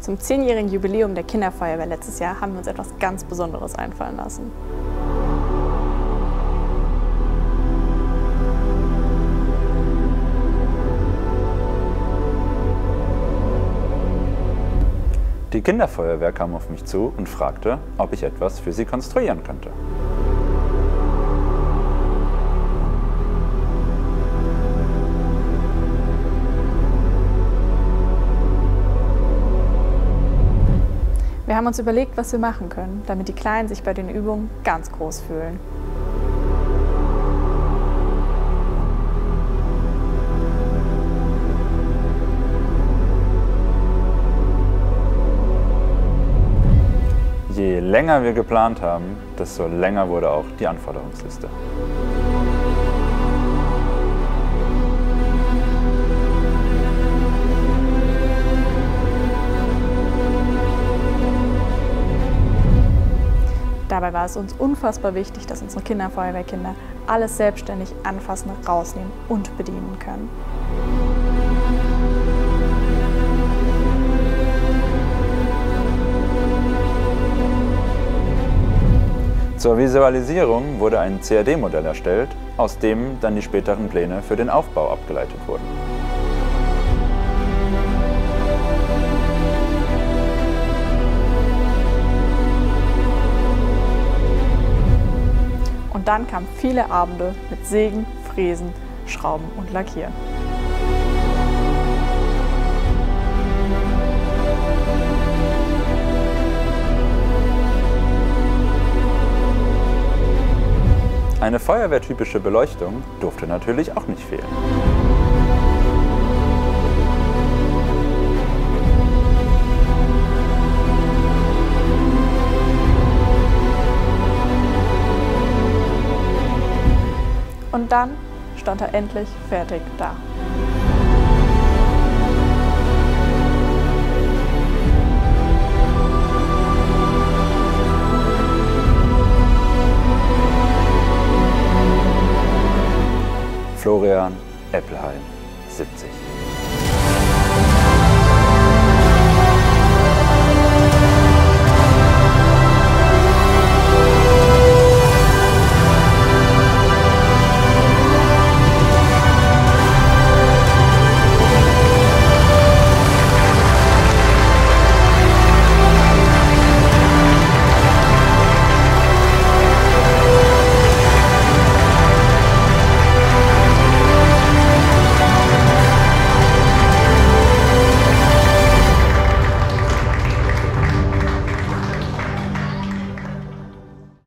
Zum 10-jährigen Jubiläum der Kinderfeuerwehr letztes Jahr haben wir uns etwas ganz Besonderes einfallen lassen. Die Kinderfeuerwehr kam auf mich zu und fragte, ob ich etwas für sie konstruieren könnte. Wir haben uns überlegt, was wir machen können, damit die Kleinen sich bei den Übungen ganz groß fühlen. Je länger wir geplant haben, desto länger wurde auch die Anforderungsliste. Dabei war es uns unfassbar wichtig, dass unsere Kinderfeuerwehrkinder alles selbstständig anfassen, rausnehmen und bedienen können. Zur Visualisierung wurde ein CAD-Modell erstellt, aus dem dann die späteren Pläne für den Aufbau abgeleitet wurden. Und dann kamen viele Abende mit Sägen, Fräsen, Schrauben und Lackieren. Eine feuerwehrtypische Beleuchtung durfte natürlich auch nicht fehlen. Und dann stand er endlich fertig da.